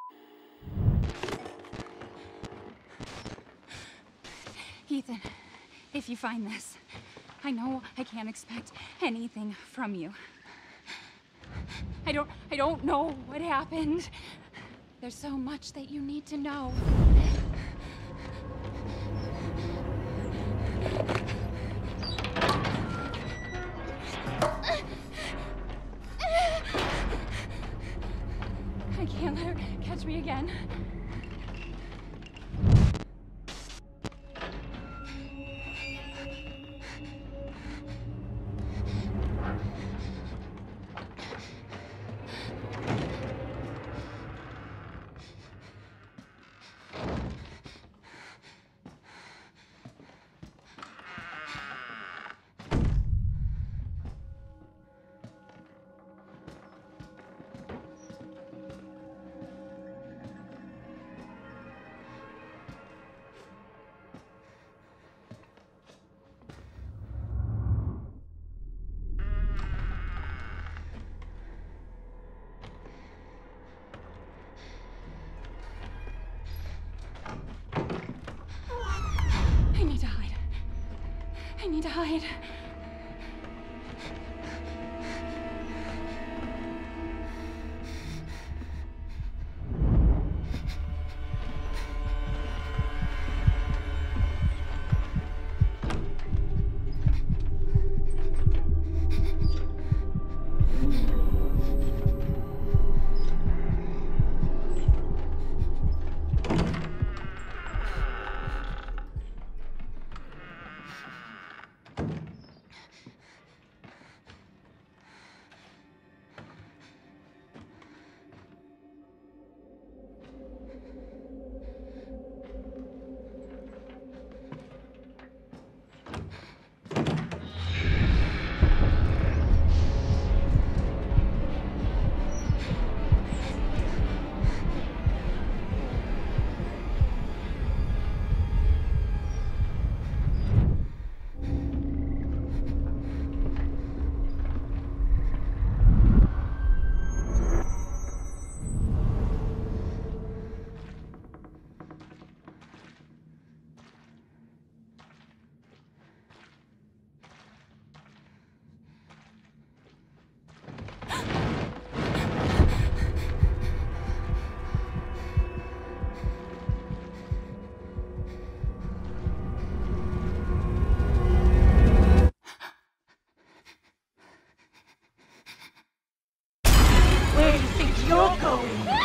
Ethan, if you find this, I know I can't expect anything from you. I don't know what happened. There's so much that you need to know. I can't let her catch me again. I need to hide. Where do you think you're going?